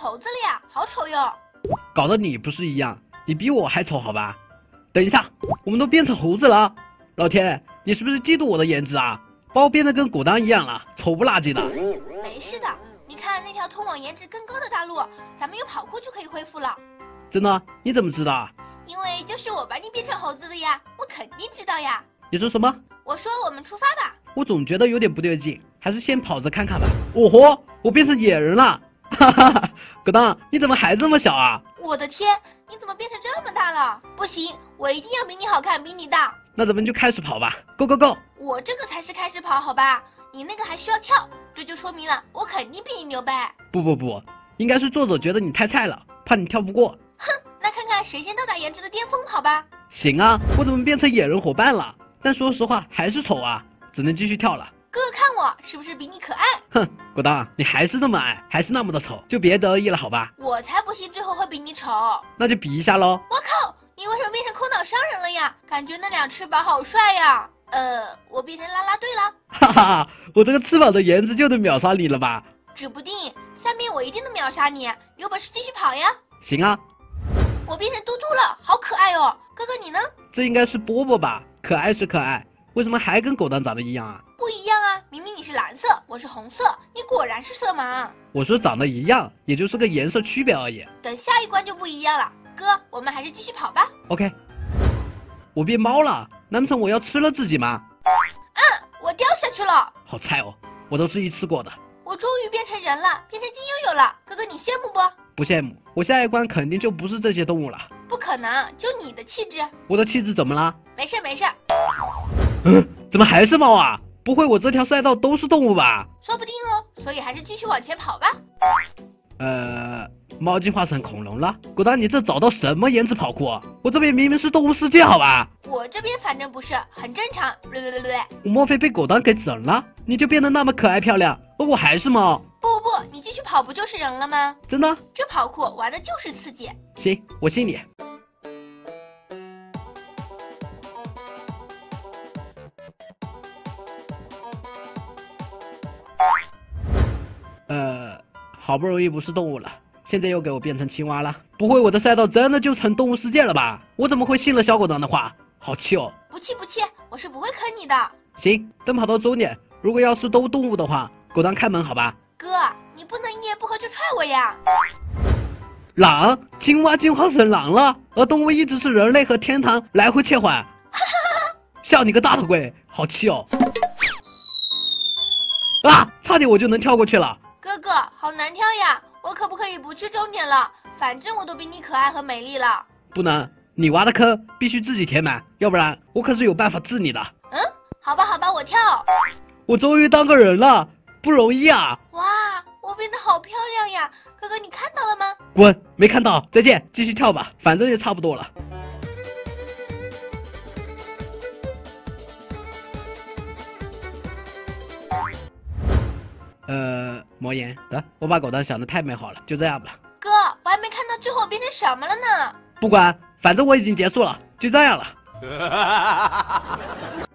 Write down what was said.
猴子了呀，好丑哟！ 搞得你不是一样，你比我还丑好吧？等一下，我们都变成猴子了，老天，你是不是嫉妒我的颜值啊？把我变得跟果当一样了，丑不拉几的。 没事的，你看那条通往颜值更高的大路，咱们有跑酷就可以恢复了。 真的？你怎么知道啊？ 因为就是我把你变成猴子的呀，我肯定知道呀。 你说什么？ 我说我们出发吧。 我总觉得有点不对劲，还是先跑着看看吧。哦豁，我变成野人了！哈哈哈，果当，你怎么还这么小啊？ 我的天，你怎么变成这么大了？不行，我一定要比你好看，比你大。 那咱们就开始跑吧 ，Go Go Go！ 我这个才是开始跑，好吧？你那个还需要跳，这就说明了我肯定比你牛掰。 不，应该是作者觉得你太菜了，怕你跳不过。 哼，那看看谁先到达颜值的巅峰，好吧？ 行啊，我怎么变成野人伙伴了？但说实话还是丑啊，只能继续跳了。 哥哥看我是不是比你可爱？ 哼，果当，你还是那么矮，还是那么的丑，就别得意了好吧？ 我才不信最后会比你丑。 那就比一下喽。 我靠，你为什么变成空岛商人了呀？感觉那俩翅膀好帅呀。我变成啦啦队了。 哈哈，我这个翅膀的颜值就能秒杀你了吧？ 指不定，下面我一定能秒杀你，有本事继续跑呀！ 行啊。 我变成嘟嘟了，好可爱哦！哥哥你呢？ 这应该是波波吧？可爱是可爱，为什么还跟狗蛋长得一样啊？ 不一样啊，明明你是蓝色，我是红色，你果然是色盲。 我说长得一样，也就是个颜色区别而已。 等下一关就不一样了，哥，我们还是继续跑吧。 OK。我变猫了，难不成我要吃了自己吗？ 我掉下去了。 好菜哦，我都是一吃过的。 我终于变成人了，变成金悠悠了，哥哥你羡慕不？ 不羡慕，我下一关肯定就不是这些动物了。 不可能，就你的气质。 我的气质怎么了？ 没事没事。 怎么还是猫啊？不会我这条赛道都是动物吧？ 说不定哦，所以还是继续往前跑吧。 猫进化成恐龙了。果当，你这找到什么颜值跑酷啊？我这边明明是动物世界，好吧？ 我这边反正不是，很正常。 我莫非被果当给整了？你就变得那么可爱漂亮，而我还是猫？ 不，你继续跑不就是人了吗？ 真的？ 这跑酷玩的就是刺激。 行，我信你。好不容易不是动物了，现在又给我变成青蛙了。不会我的赛道真的就成动物世界了吧？我怎么会信了小果当的话？好气哦！ 不气，我是不会坑你的。 行，等跑到终点，如果要是都动物的话，果当开门好吧？ 哥，你不能一言不合就踹我呀！ 狼，青蛙进化成狼了，而动物一直是人类和天堂来回切换。笑你个大头鬼，好气哦！啊，差点我就能跳过去了。 哥哥，好难跳呀！我可不可以不去终点了？反正我都比你可爱和美丽了。 不能，你挖的坑必须自己填满，要不然我可是有办法治你的。 好吧，我跳。 我终于当个人了，不容易啊！ 哇，我变得好漂亮呀！哥哥，你看到了吗？ 滚，没看到，再见，继续跳吧，反正也差不多了。魔岩，我把狗蛋想得太美好了，就这样吧。 哥，我还没看到最后变成什么了呢。 不管，反正我已经结束了，就这样了。